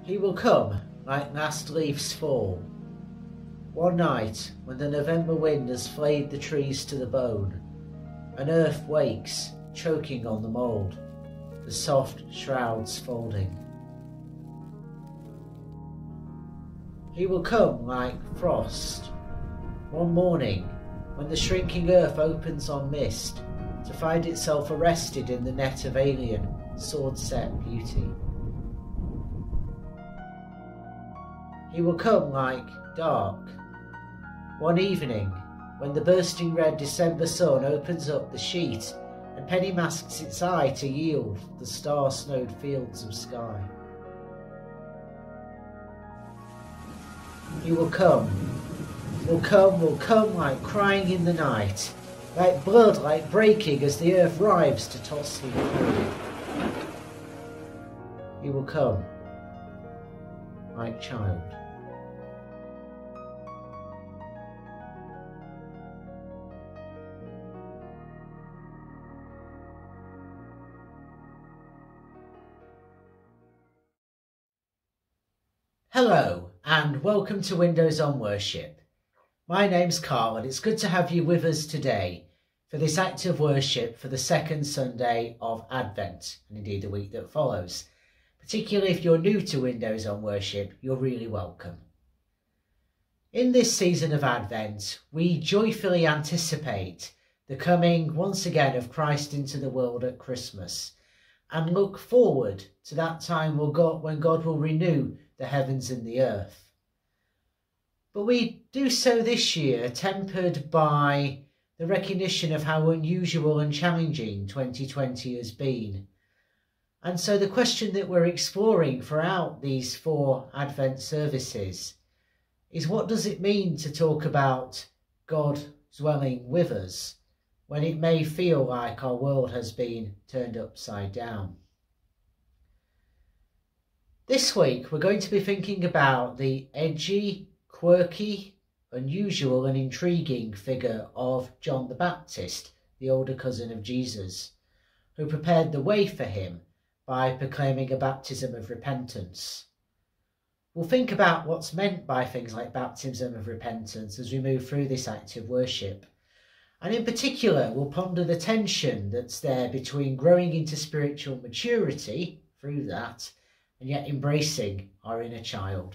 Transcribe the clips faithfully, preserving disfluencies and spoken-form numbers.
He will come like last leaves fall. One night, when the November wind has flayed the trees to the bone, and earth wakes, choking on the mould, the soft shrouds folding. He will come like frost, one morning, when the shrinking earth opens on mist, to find itself arrested in the net of alien, sword-set beauty. He will come like dark, one evening, when the bursting red December sun opens up the sheet and penny masks its eye to yield the star-snowed fields of sky. He will come, will come, will come like crying in the night, like blood, like breaking as the earth writhes to toss him free. He will come, like child. Hello and welcome to Windows on Worship. My name's Carl and it's good to have you with us today for this act of worship for the second Sunday of Advent, and indeed the week that follows. Particularly if you're new to Windows on Worship, you're really welcome. In this season of Advent, we joyfully anticipate the coming once again of Christ into the world at Christmas and look forward to that time when God will renew the heavens and the earth. But we do so this year tempered by the recognition of how unusual and challenging twenty twenty has been. And so the question that we're exploring throughout these four Advent services is, what does it mean to talk about God dwelling with us when it may feel like our world has been turned upside down? This week, we're going to be thinking about the edgy, quirky, unusual and intriguing figure of John the Baptist, the older cousin of Jesus, who prepared the way for him by proclaiming a baptism of repentance. We'll think about what's meant by things like baptism of repentance as we move through this act of worship. And in particular, we'll ponder the tension that's there between growing into spiritual maturity through that and yet embracing our inner child.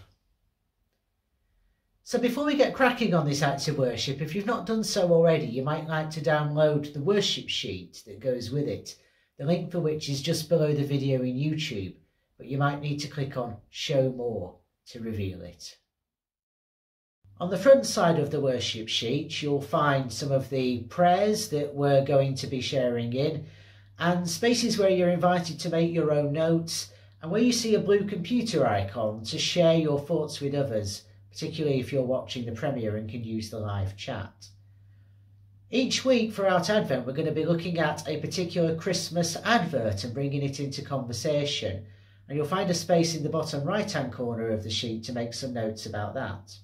So before we get cracking on this act of worship, if you've not done so already, you might like to download the worship sheet that goes with it, the link for which is just below the video in YouTube, but you might need to click on Show More to reveal it. On the front side of the worship sheet, you'll find some of the prayers that we're going to be sharing in, and spaces where you're invited to make your own notes, and where you see a blue computer icon to share your thoughts with others, particularly if you're watching the premiere and can use the live chat. Each week throughout Advent, we're going to be looking at a particular Christmas advert and bringing it into conversation. And you'll find a space in the bottom right-hand corner of the sheet to make some notes about that.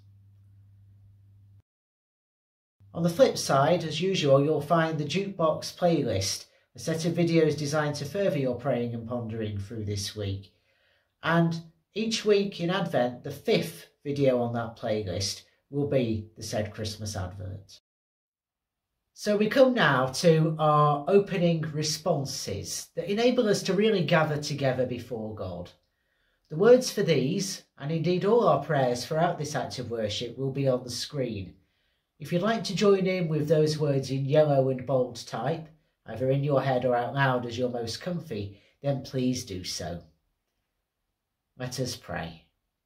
On the flip side, as usual, you'll find the Jukebox playlist, a set of videos designed to further your praying and pondering through this week. And each week in Advent, the fifth video on that playlist will be the said Christmas advert. So we come now to our opening responses that enable us to really gather together before God. The words for these, and indeed all our prayers throughout this act of worship, will be on the screen. If you'd like to join in with those words in yellow and bold type, either in your head or out loud as you're most comfy, then please do so. Let us pray.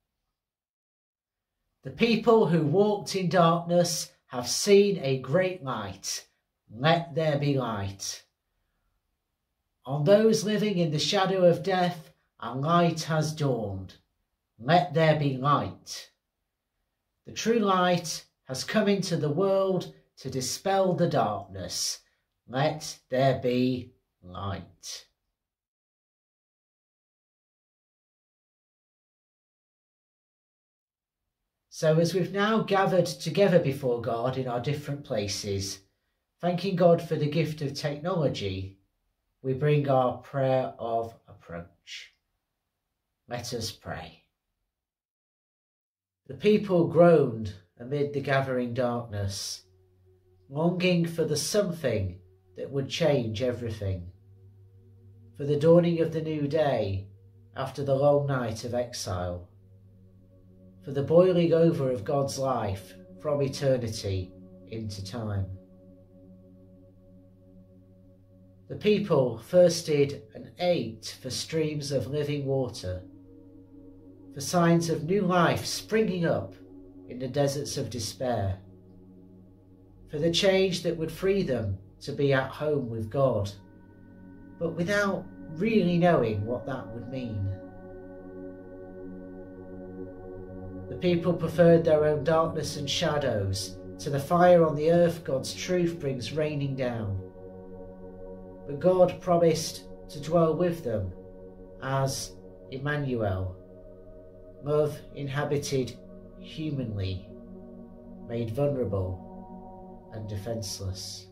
The people who walked in darkness have seen a great light. Let there be light. On those living in the shadow of death, a light has dawned. Let there be light. The true light has come into the world to dispel the darkness. Let there be light. So as we've now gathered together before God in our different places, thanking God for the gift of technology, we bring our prayer of approach. Let us pray. The people groaned amid the gathering darkness, longing for the something that would change everything, for the dawning of the new day after the long night of exile, for the boiling over of God's life from eternity into time. The people thirsted and ached for streams of living water, for signs of new life springing up in the deserts of despair, for the change that would free them to be at home with God, but without really knowing what that would mean. The people preferred their own darkness and shadows to the fire on the earth God's truth brings raining down. But God promised to dwell with them as Emmanuel, love inhabited humanly, made vulnerable and defenseless.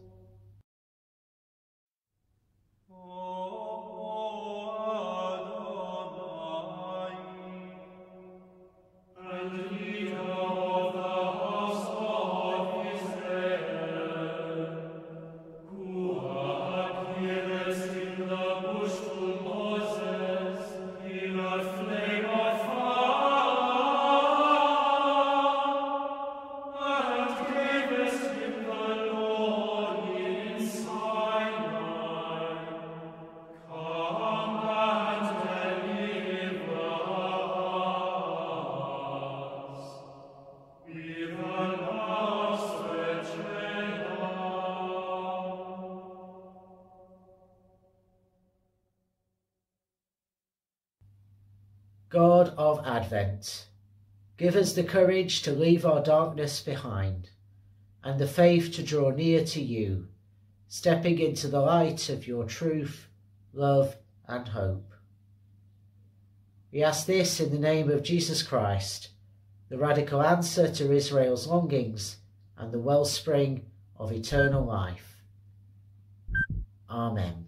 God of Advent, give us the courage to leave our darkness behind and the faith to draw near to you, stepping into the light of your truth, love and hope. We ask this in the name of Jesus Christ, the radical answer to Israel's longings and the wellspring of eternal life. Amen.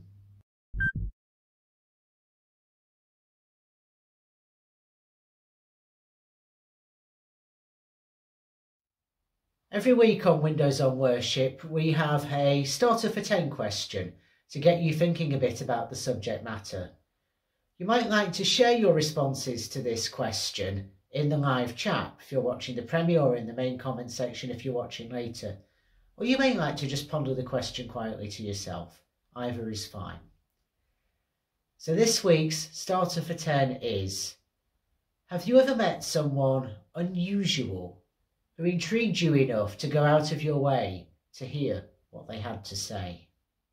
Every week on Windows on Worship, we have a starter for ten question to get you thinking a bit about the subject matter. You might like to share your responses to this question in the live chat if you're watching the premiere, or in the main comment section if you're watching later. Or you may like to just ponder the question quietly to yourself. Either is fine. So this week's starter for ten is, have you ever met someone unusual who intrigued you enough to go out of your way to hear what they had to say?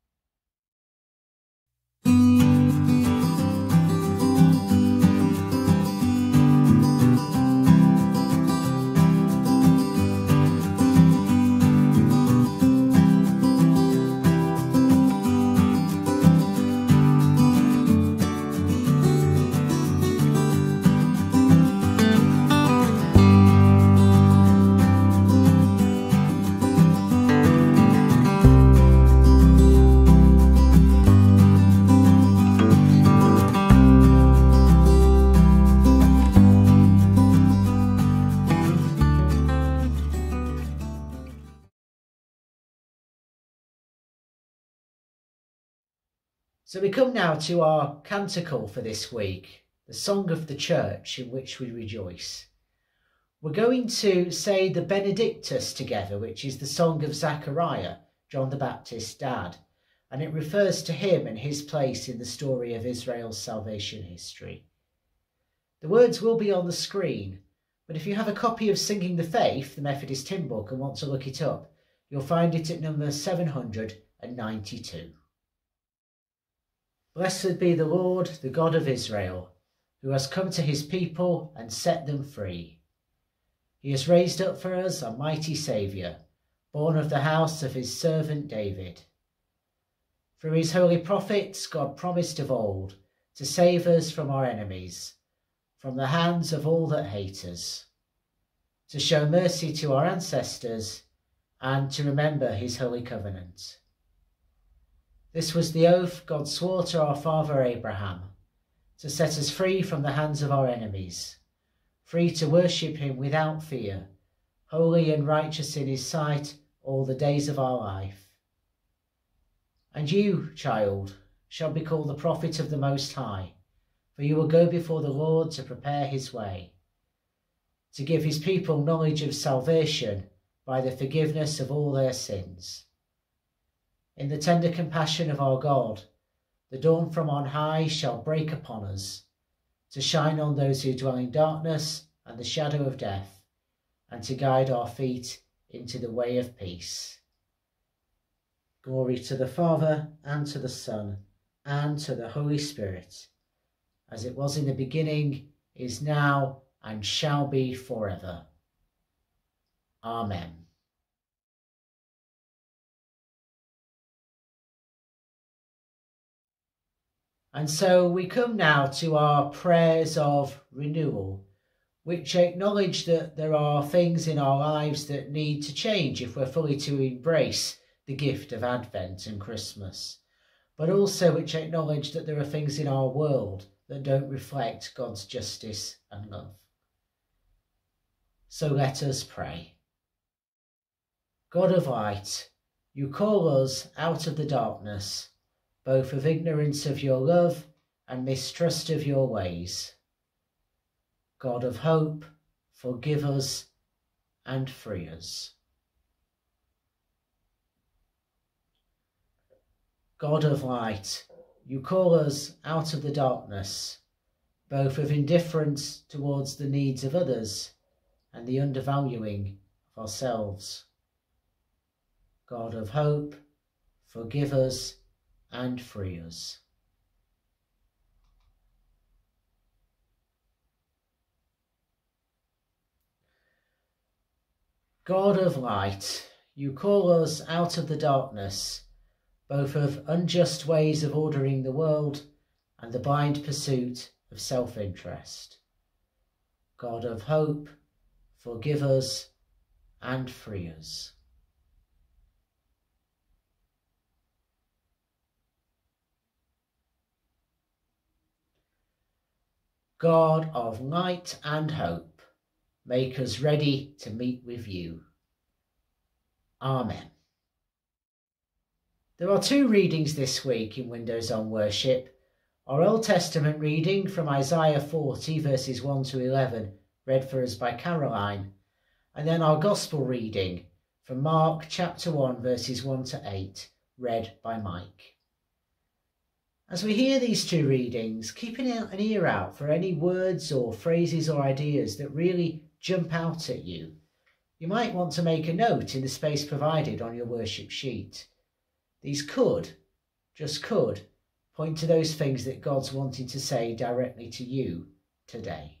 So we come now to our canticle for this week, the Song of the Church in which we rejoice. We're going to say the Benedictus together, which is the song of Zechariah, John the Baptist's dad, and it refers to him and his place in the story of Israel's salvation history. The words will be on the screen, but if you have a copy of Singing the Faith, the Methodist hymn book, and want to look it up, you'll find it at number seven hundred ninety-two. Blessed be the Lord, the God of Israel, who has come to his people and set them free. He has raised up for us a mighty Saviour, born of the house of his servant David. Through his holy prophets, God promised of old to save us from our enemies, from the hands of all that hate us, to show mercy to our ancestors, and to remember his holy covenant. This was the oath God swore to our father Abraham, to set us free from the hands of our enemies, free to worship him without fear, holy and righteous in his sight all the days of our life. And you, child, shall be called the prophet of the Most High, for you will go before the Lord to prepare his way, to give his people knowledge of salvation by the forgiveness of all their sins. In the tender compassion of our God, the dawn from on high shall break upon us, to shine on those who dwell in darkness and the shadow of death, and to guide our feet into the way of peace. Glory to the Father, and to the Son, and to the Holy Spirit, as it was in the beginning, is now, and shall be forever. Amen. And so we come now to our prayers of renewal, which acknowledge that there are things in our lives that need to change if we're fully to embrace the gift of Advent and Christmas, but also which acknowledge that there are things in our world that don't reflect God's justice and love. So let us pray. God of light, you call us out of the darkness, both of ignorance of your love and mistrust of your ways. God of hope, forgive us and free us. God of light, you call us out of the darkness, both of indifference towards the needs of others and the undervaluing of ourselves. God of hope, forgive us and free us. God of light, you call us out of the darkness, both of unjust ways of ordering the world and the blind pursuit of self-interest. God of hope, forgive us and free us. God of light and hope, make us ready to meet with you. Amen. There are two readings this week in Windows on Worship. Our Old Testament reading from Isaiah forty verses one to eleven, read for us by Caroline, and then our Gospel reading from Mark chapter one verses one to eight, read by Mike. As we hear these two readings, keep an ear out for any words or phrases or ideas that really jump out at you. You might want to make a note in the space provided on your worship sheet. These could, just could, point to those things that God's wanting to say directly to you today.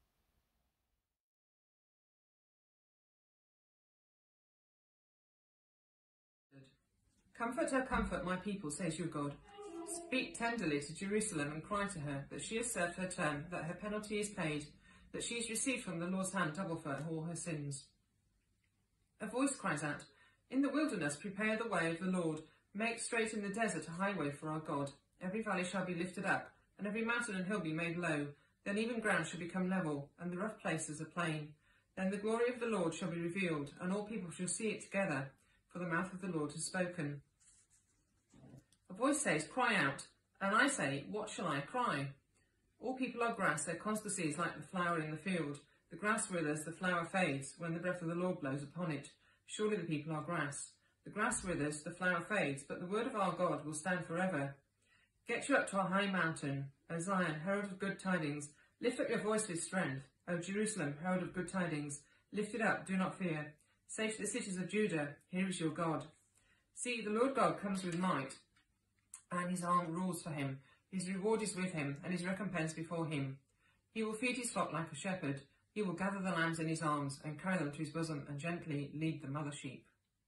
Comfort her, comfort my people, says your God. Speak tenderly to Jerusalem and cry to her that she has served her term, that her penalty is paid, that she has received from the Lord's hand double for all her sins. A voice cries out, in the wilderness prepare the way of the Lord, make straight in the desert a highway for our God. Every valley shall be lifted up, and every mountain and hill be made low. Then even ground shall become level, and the rough places a plain. Then the glory of the Lord shall be revealed, and all people shall see it together, for the mouth of the Lord has spoken. A voice says, cry out, and I say, what shall I cry? All people are grass, their constancy is like the flower in the field. The grass withers, the flower fades, when the breath of the Lord blows upon it. Surely the people are grass. The grass withers, the flower fades, but the word of our God will stand forever. Get you up to a high mountain, O Zion, herald of good tidings. Lift up your voice with strength, O Jerusalem, herald of good tidings. Lift it up, do not fear. Say to the cities of Judah, here is your God. See, the Lord God comes with might, and his arm rules for him. His reward is with him, and his recompense before him. He will feed his flock like a shepherd. He will gather the lambs in his arms, and carry them to his bosom, and gently lead the mother sheep.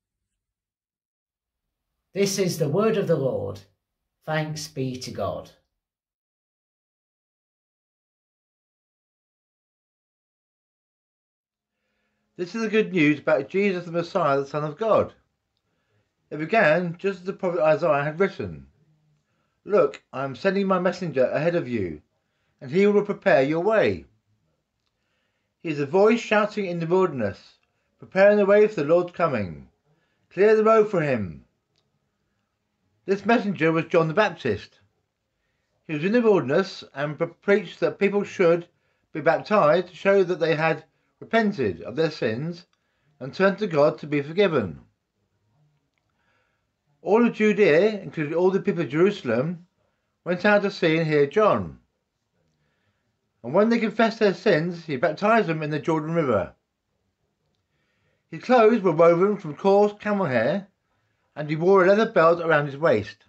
This is the word of the Lord. Thanks be to God. This is the good news about Jesus the Messiah, the Son of God. It began just as the prophet Isaiah had written. Look, I am sending my messenger ahead of you, and he will prepare your way. He is a voice shouting in the wilderness, preparing the way for the Lord's coming. Clear the road for him. This messenger was John the Baptist. He was in the wilderness and preached that people should be baptized to show that they had repented of their sins and turned to God to be forgiven. All of Judea, including all the people of Jerusalem, went out to see and hear John. And when they confessed their sins, he baptized them in the Jordan River. His clothes were woven from coarse camel hair, and he wore a leather belt around his waist.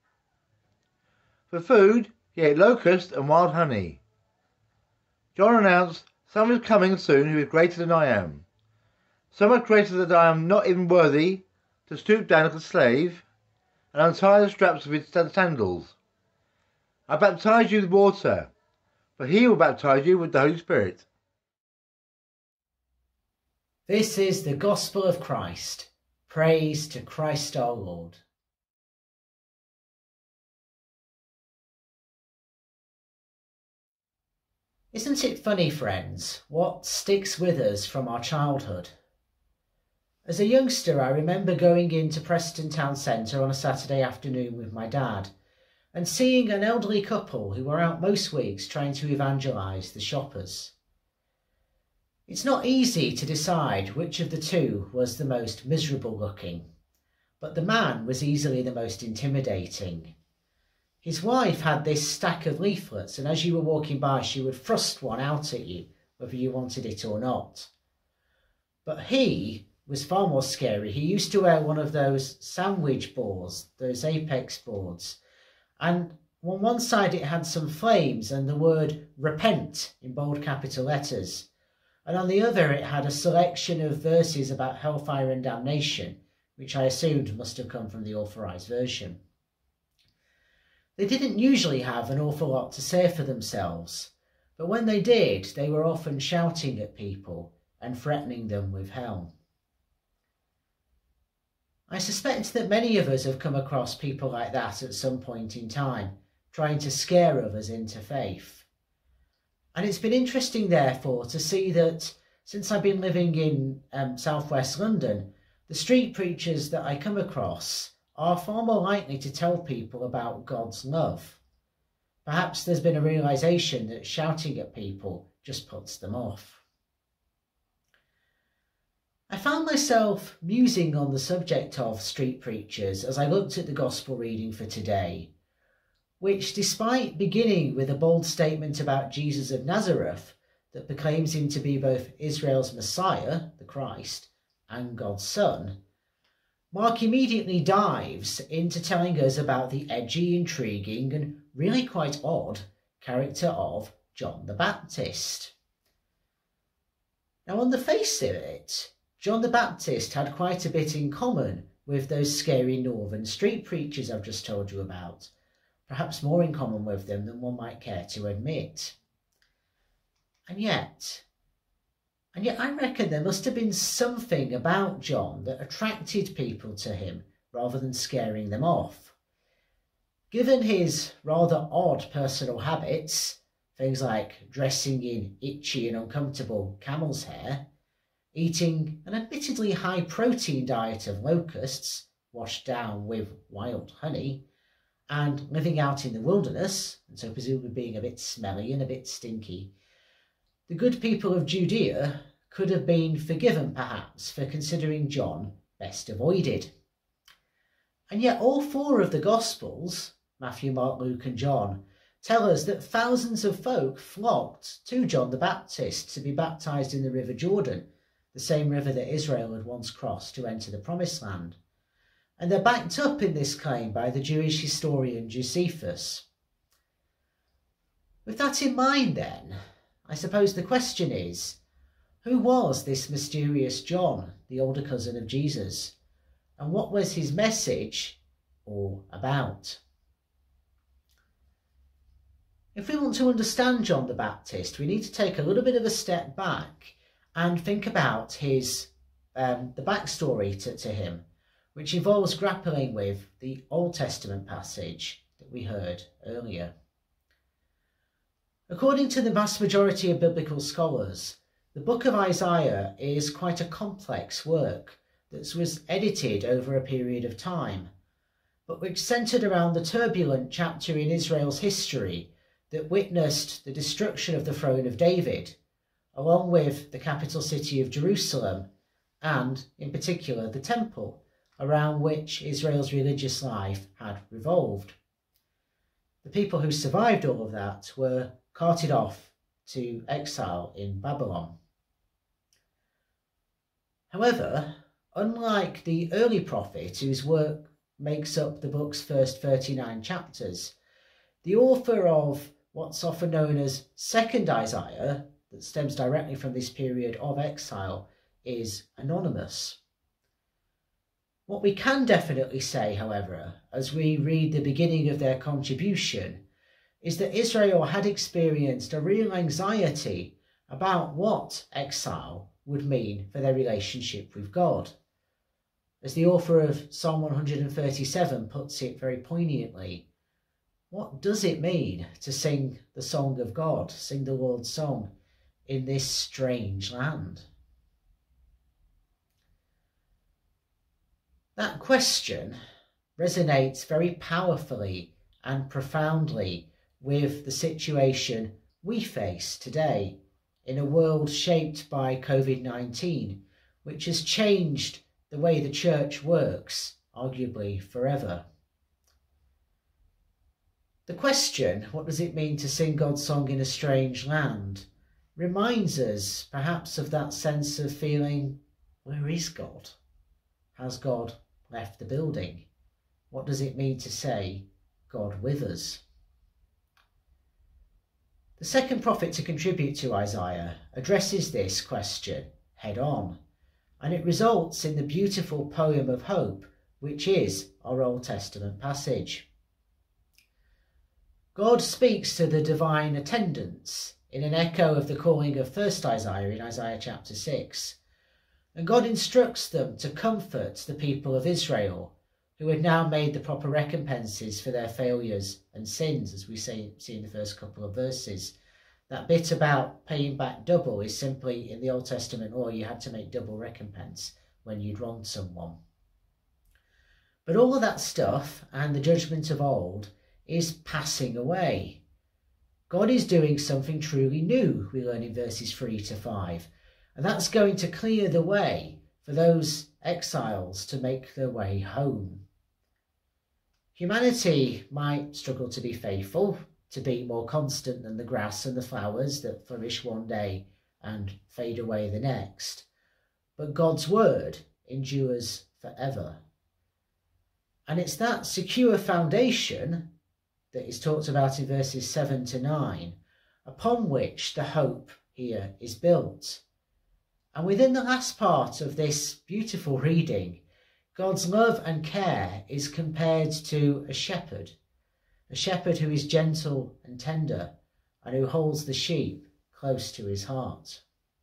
For food, he ate locusts and wild honey. John announced, "Someone is coming soon who is greater than I am. So much greater that I am not even worthy to stoop down like a slave and untie the straps of his sandals. I baptize you with water, but he will baptize you with the Holy Spirit." This is the Gospel of Christ. Praise to Christ our Lord. Isn't it funny, friends, what sticks with us from our childhood? As a youngster, I remember going into Preston Town Centre on a Saturday afternoon with my dad and seeing an elderly couple who were out most weeks trying to evangelise the shoppers. It's not easy to decide which of the two was the most miserable looking, but the man was easily the most intimidating. His wife had this stack of leaflets, and as you were walking by, she would thrust one out at you, whether you wanted it or not. But he was far more scary. He used to wear one of those sandwich boards, those apex boards, and on one side it had some flames and the word repent in bold capital letters, and on the other it had a selection of verses about hellfire and damnation, which I assumed must have come from the authorised version. They didn't usually have an awful lot to say for themselves, but when they did, they were often shouting at people and threatening them with hell. I suspect that many of us have come across people like that at some point in time, trying to scare others into faith. And it's been interesting, therefore, to see that since I've been living in um, southwest London, the street preachers that I come across are far more likely to tell people about God's love. Perhaps there's been a realisation that shouting at people just puts them off. I found myself musing on the subject of street preachers as I looked at the Gospel reading for today, which, despite beginning with a bold statement about Jesus of Nazareth that proclaims him to be both Israel's Messiah, the Christ, and God's Son, Mark immediately dives into telling us about the edgy, intriguing, and really quite odd character of John the Baptist. Now, on the face of it, John the Baptist had quite a bit in common with those scary northern street preachers I've just told you about, perhaps more in common with them than one might care to admit. And yet, and yet I reckon there must have been something about John that attracted people to him rather than scaring them off. Given his rather odd personal habits, things like dressing in itchy and uncomfortable camel's hair, eating an admittedly high-protein diet of locusts washed down with wild honey, and living out in the wilderness, and so presumably being a bit smelly and a bit stinky, the good people of Judea could have been forgiven perhaps for considering John best avoided. And yet all four of the Gospels, Matthew, Mark, Luke and John, tell us that thousands of folk flocked to John the Baptist to be baptised in the River Jordan, the same river that Israel had once crossed to enter the Promised Land. And they're backed up in this claim by the Jewish historian Josephus. With that in mind then, I suppose the question is, who was this mysterious John, the older cousin of Jesus? And what was his message all about? If we want to understand John the Baptist, we need to take a little bit of a step back and think about his um, the backstory to, to him, which involves grappling with the Old Testament passage that we heard earlier. According to the vast majority of biblical scholars, The book of Isaiah is quite a complex work that was edited over a period of time, but which centred around the turbulent chapter in Israel's history that witnessed the destruction of the throne of David, along with the capital city of Jerusalem, and, in particular, the temple, around which Israel's religious life had revolved. The people who survived all of that were carted off to exile in Babylon. However, unlike the early prophet whose work makes up the book's first thirty-nine chapters, the author of what's often known as Second Isaiah, that stems directly from this period of exile, is anonymous. What we can definitely say, however, as we read the beginning of their contribution, is that Israel had experienced a real anxiety about what exile would mean for their relationship with God. As the author of Psalm one hundred thirty-seven puts it very poignantly, what does it mean to sing the song of God, sing the Lord's song, in this strange land? That question resonates very powerfully and profoundly with the situation we face today in a world shaped by COVID nineteen, which has changed the way the church works, arguably forever. The question, what does it mean to sing God's song in a strange land, reminds us perhaps of that sense of feeling, where is God? Has God left the building? What does it mean to say, God with us? The second prophet to contribute to Isaiah addresses this question head on, and it results in the beautiful poem of hope, which is our Old Testament passage. God speaks to the divine attendants in an echo of the calling of first Isaiah in Isaiah chapter six, and God instructs them to comfort the people of Israel, who had now made the proper recompenses for their failures and sins, as we see, see in the first couple of verses. That bit about paying back double is simply, in the Old Testament law, you had to make double recompense when you'd wronged someone. But all of that stuff and the judgment of old is passing away. God is doing something truly new, we learn in verses three to five, and that's going to clear the way for those exiles to make their way home. Humanity might struggle to be faithful, to be more constant than the grass and the flowers that flourish one day and fade away the next, but God's word endures forever. And it's that secure foundation that is talked about in verses seven to nine, upon which the hope here is built. And within the last part of this beautiful reading, God's love and care is compared to a shepherd, a shepherd who is gentle and tender and who holds the sheep close to his heart.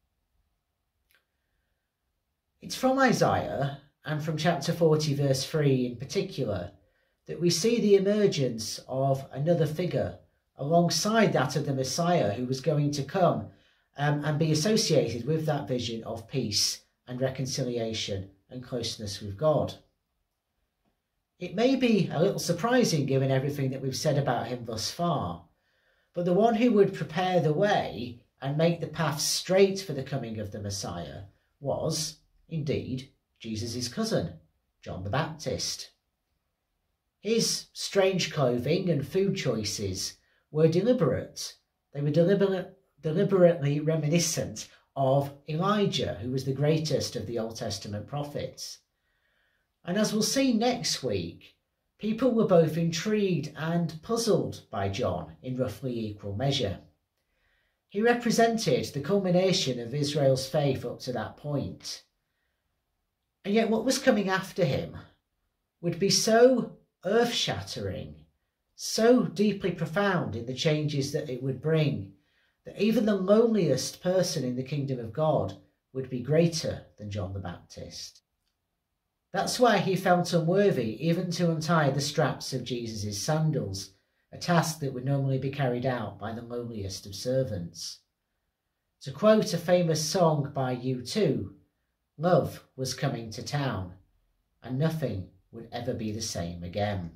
It's from Isaiah, and from chapter forty verse three in particular, that we see the emergence of another figure alongside that of the Messiah who was going to come um, and be associated with that vision of peace and reconciliation and closeness with God. It may be a little surprising given everything that we've said about him thus far, but the one who would prepare the way and make the path straight for the coming of the Messiah was, indeed, Jesus' cousin, John the Baptist. His strange clothing and food choices were deliberate. They were deliberate, deliberately reminiscent of Elijah, who was the greatest of the Old Testament prophets. And as we'll see next week, people were both intrigued and puzzled by John in roughly equal measure. He represented the culmination of Israel's faith up to that point. And yet what was coming after him would be so earth-shattering, so deeply profound in the changes that it would bring, that even the loneliest person in the kingdom of God would be greater than John the Baptist. That's why he felt unworthy even to untie the straps of Jesus' sandals, a task that would normally be carried out by the lowliest of servants. To quote a famous song by U two, love was coming to town, and nothing would ever be the same again.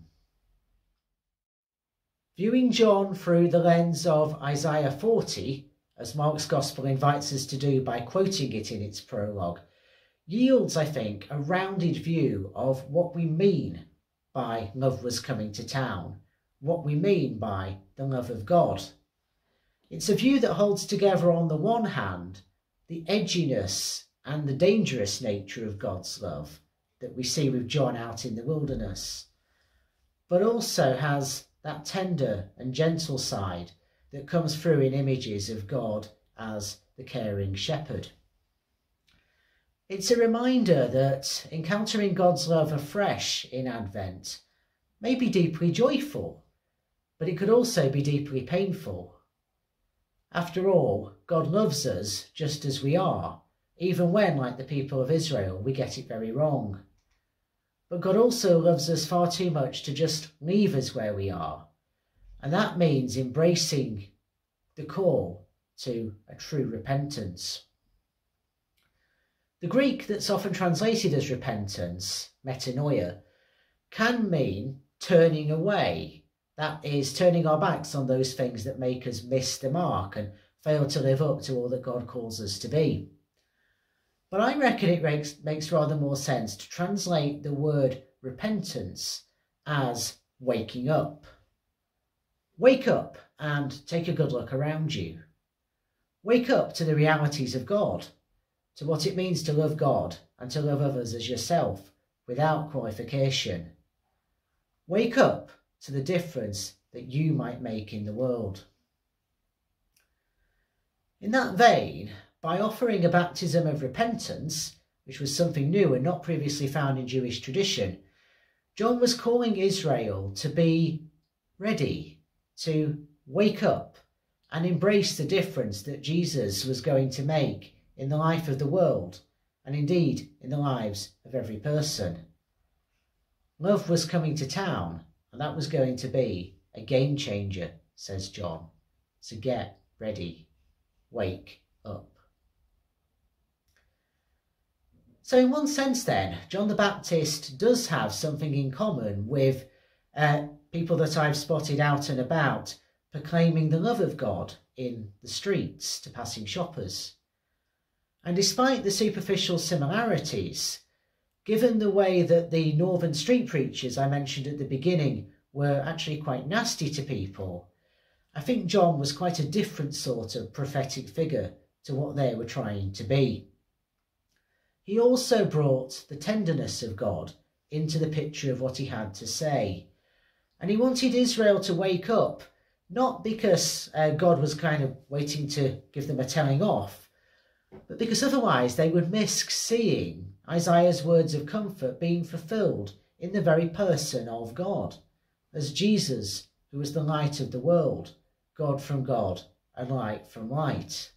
Viewing John through the lens of Isaiah forty, as Mark's Gospel invites us to do by quoting it in its prologue, yields, I think, a rounded view of what we mean by love was coming to town, what we mean by the love of God. It's a view that holds together, on the one hand, the edginess and the dangerous nature of God's love that we see with John out in the wilderness, but also has that tender and gentle side that comes through in images of God as the caring shepherd. It's a reminder that encountering God's love afresh in Advent may be deeply joyful, but it could also be deeply painful. After all, God loves us just as we are, even when, like the people of Israel, we get it very wrong. But God also loves us far too much to just leave us where we are, and that means embracing the call to a true repentance. The Greek that's often translated as repentance, metanoia, can mean turning away. That is, turning our backs on those things that make us miss the mark and fail to live up to all that God calls us to be. But I reckon it makes, makes rather more sense to translate the word repentance as waking up. Wake up and take a good look around you. Wake up to the realities of God, to what it means to love God and to love others as yourself without qualification. Wake up to the difference that you might make in the world. In that vein, by offering a baptism of repentance, which was something new and not previously found in Jewish tradition, John was calling Israel to be ready, to wake up and embrace the difference that Jesus was going to make in the life of the world, and indeed in the lives of every person. Love was coming to town, and that was going to be a game changer, says John. So get ready, wake up. So in one sense then, John the Baptist does have something in common with uh, people that I've spotted out and about proclaiming the love of God in the streets to passing shoppers. And despite the superficial similarities, given the way that the northern street preachers I mentioned at the beginning were actually quite nasty to people, I think John was quite a different sort of prophetic figure to what they were trying to be. He also brought the tenderness of God into the picture of what he had to say. And he wanted Israel to wake up, not because uh, God was kind of waiting to give them a telling off, but because otherwise they would miss seeing Isaiah's words of comfort being fulfilled in the very person of God, as Jesus, who was the light of the world, God from God and light from light.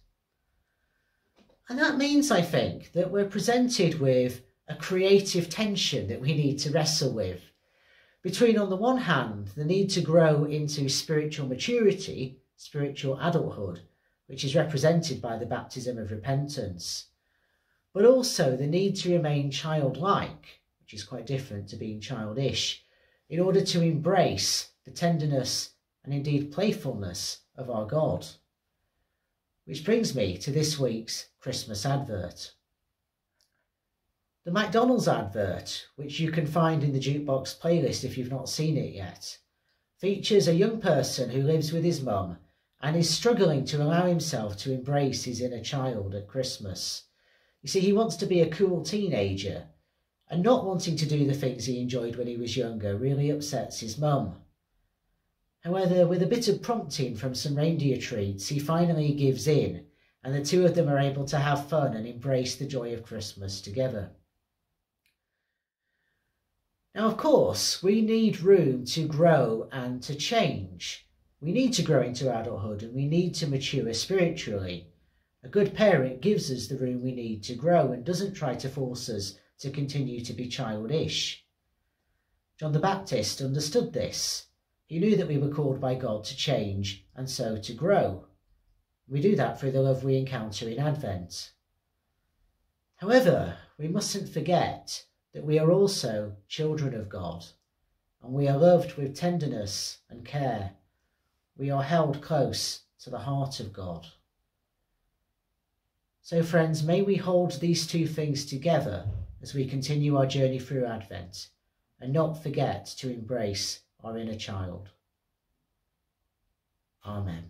And that means, I think, that we're presented with a creative tension that we need to wrestle with, between, on the one hand, the need to grow into spiritual maturity, spiritual adulthood, which is represented by the baptism of repentance, but also the need to remain childlike, which is quite different to being childish, in order to embrace the tenderness and indeed playfulness of our God. Which brings me to this week's Christmas advert. The McDonald's advert, which you can find in the Jukebox playlist if you've not seen it yet, features a young person who lives with his mum and is struggling to allow himself to embrace his inner child at Christmas. You see, he wants to be a cool teenager, and not wanting to do the things he enjoyed when he was younger really upsets his mum. However, with a bit of prompting from some reindeer treats, he finally gives in, and the two of them are able to have fun and embrace the joy of Christmas together. Now, of course, we need room to grow and to change. We need to grow into adulthood and we need to mature spiritually. A good parent gives us the room we need to grow and doesn't try to force us to continue to be childish. John the Baptist understood this. He knew that we were called by God to change and so to grow. We do that through the love we encounter in Advent. However, we mustn't forget that we are also children of God, and we are loved with tenderness and care. We are held close to the heart of God. So friends, may we hold these two things together as we continue our journey through Advent, and not forget to embrace our inner child. Amen.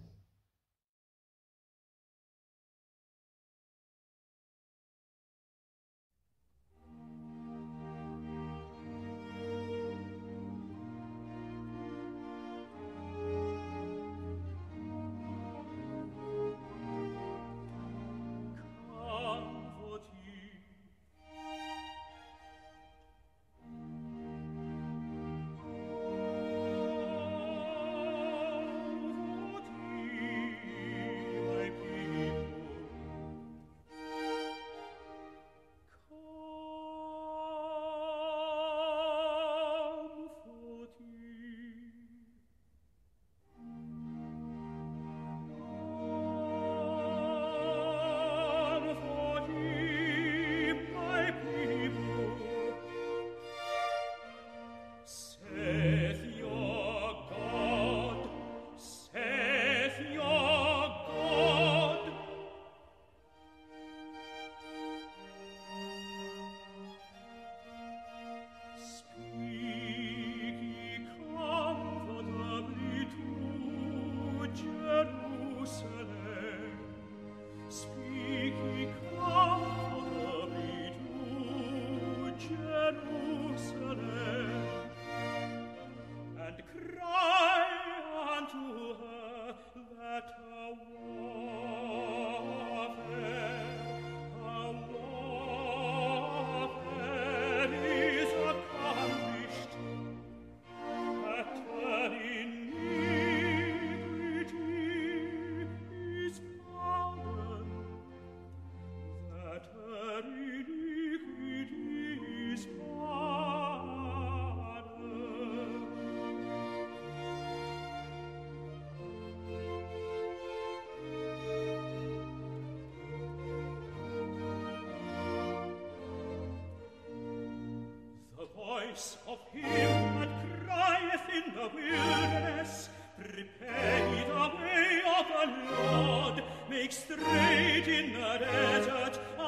Of him that crieth in the wilderness, prepare ye the way of the Lord, make straight in the desert a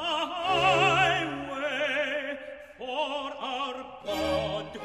highway for our God.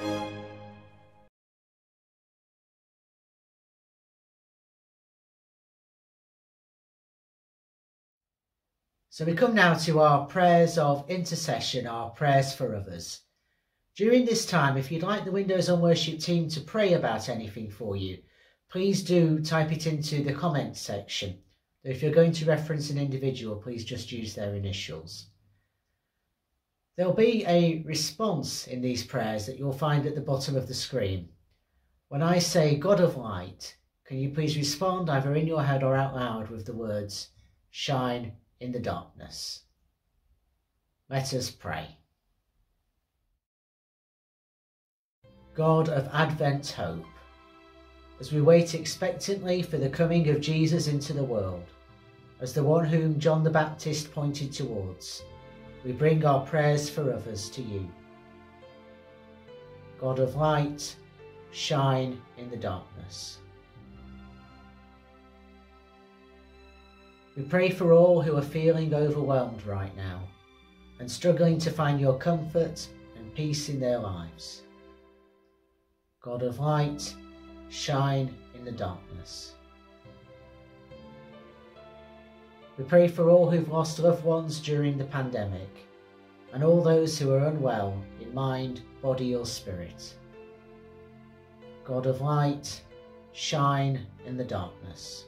So we come now to our prayers of intercession, our prayers for others. During this time, if you'd like the Windows on Worship team to pray about anything for you, please do type it into the comments section. If you're going to reference an individual, please just use their initials. There'll be a response in these prayers that you'll find at the bottom of the screen. When I say God of light, can you please respond either in your head or out loud with the words, shine in the darkness. Let us pray. God of Advent hope, as we wait expectantly for the coming of Jesus into the world, as the one whom John the Baptist pointed towards, we bring our prayers for others to you. God of light, shine in the darkness. We pray for all who are feeling overwhelmed right now and struggling to find your comfort and peace in their lives. God of light, shine in the darkness. We pray for all who've lost loved ones during the pandemic and all those who are unwell in mind, body or spirit. God of light, shine in the darkness.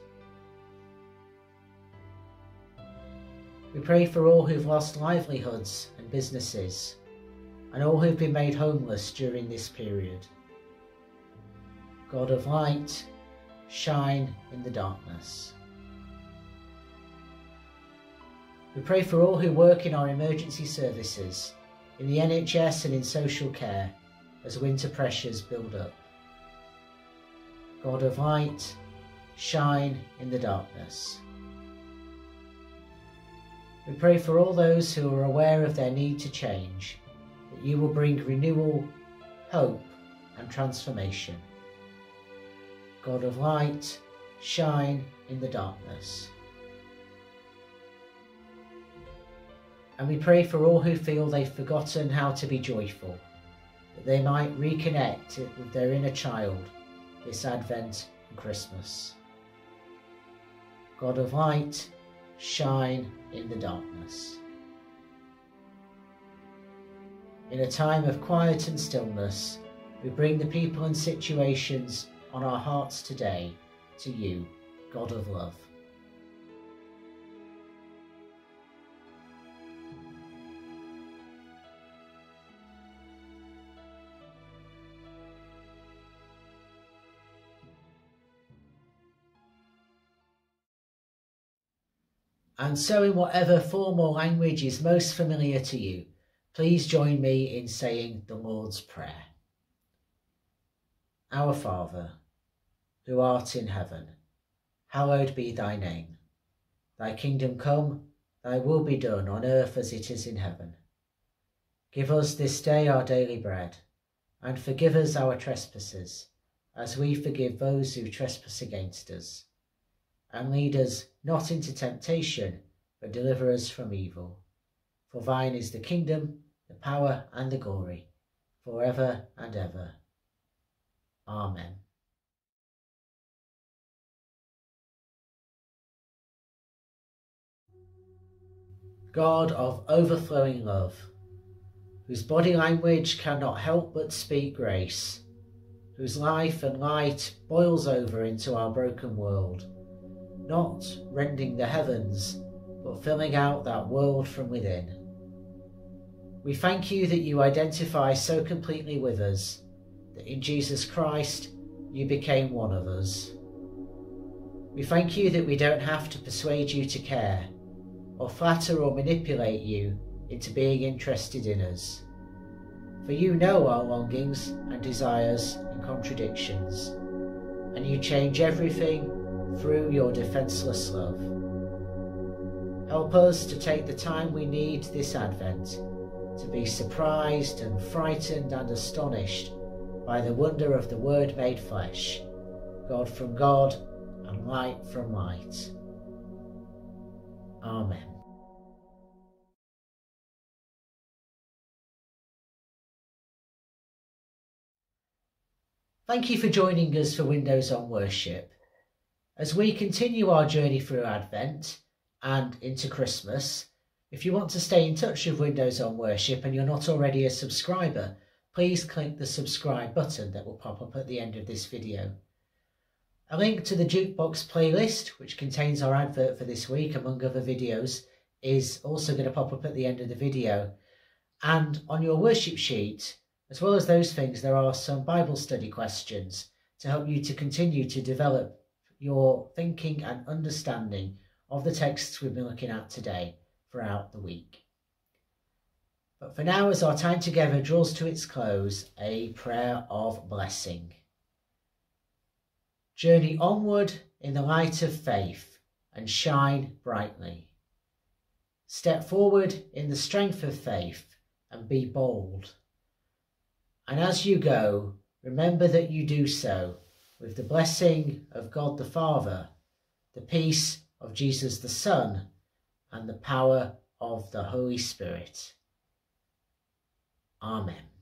We pray for all who've lost livelihoods and businesses and all who've been made homeless during this period. God of light, shine in the darkness. We pray for all who work in our emergency services, in the N H S and in social care, as winter pressures build up. God of light, shine in the darkness. We pray for all those who are aware of their need to change, that you will bring renewal, hope and transformation. God of light, shine in the darkness. And we pray for all who feel they've forgotten how to be joyful, that they might reconnect with their inner child this Advent and Christmas. God of light, shine in the darkness. In a time of quiet and stillness, we bring the people and situations on our hearts today to you, God of love. And so in whatever form or language is most familiar to you, please join me in saying the Lord's Prayer. Our Father, who art in heaven, hallowed be thy name. Thy kingdom come, thy will be done on earth as it is in heaven. Give us this day our daily bread, and forgive us our trespasses, as we forgive those who trespass against us. And lead us not into temptation, but deliver us from evil. For thine is the kingdom, the power and the glory, for ever and ever. Amen. God of overflowing love, whose body language cannot help but speak grace, whose life and light boils over into our broken world, not rending the heavens, but filling out that world from within. We thank you that you identify so completely with us, that in Jesus Christ you became one of us. We thank you that we don't have to persuade you to care, or flatter or manipulate you into being interested in us. For you know our longings and desires and contradictions, and you change everything through your defenceless love. Help us to take the time we need this Advent to be surprised and frightened and astonished by the wonder of the Word made flesh, God from God and light from light. Amen. Thank you for joining us for Windows on Worship. As we continue our journey through Advent and into Christmas, if you want to stay in touch with Windows on Worship and you're not already a subscriber, please click the subscribe button that will pop up at the end of this video. A link to the Jukebox playlist, which contains our advert for this week among other videos, is also going to pop up at the end of the video. And on your worship sheet, as well as those things, there are some Bible study questions to help you to continue to develop your thinking and understanding of the texts we've been looking at today throughout the week. But for now, as our time together draws to its close, a prayer of blessing. Journey onward in the light of faith and shine brightly. Step forward in the strength of faith and be bold. And as you go, remember that you do so with the blessing of God the Father, the peace of Jesus the Son, and the power of the Holy Spirit. Amen.